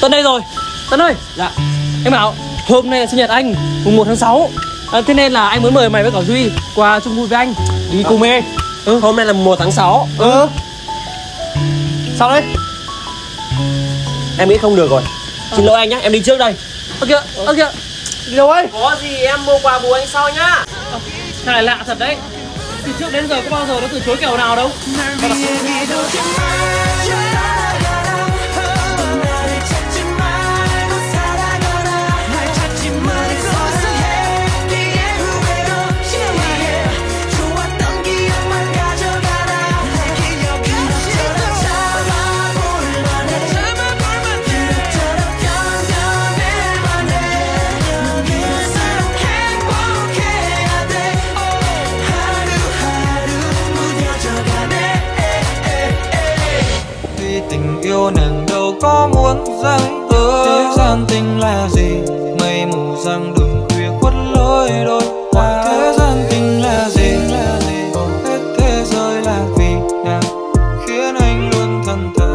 Tân đây rồi. Tân ơi. Dạ. Em bảo hôm nay là sinh nhật anh, mùng 1 tháng 6. Thế nên là anh muốn mời mày với cả Duy qua chung vui với anh. Đi cùng em. Hôm nay là 1 tháng 6. Sao đấy? Em nghĩ không được rồi. Xin lỗi anh nhá, em đi trước đây. Ơ kìa. Đi đâu ấy? Có gì em mua quà bù anh sau nhá. Thằng này lạ thật đấy. Từ trước đến giờ có bao giờ nó từ chối kiểu nào đâu. Tình yêu nàng đâu có muốn rằng tới thế gian tình là gì, mây mù rằng đường khuya khuất lối đôi ta. Thế gian tình là gì, hết thế giới là vì nàng khiến anh luôn thẫn thờ.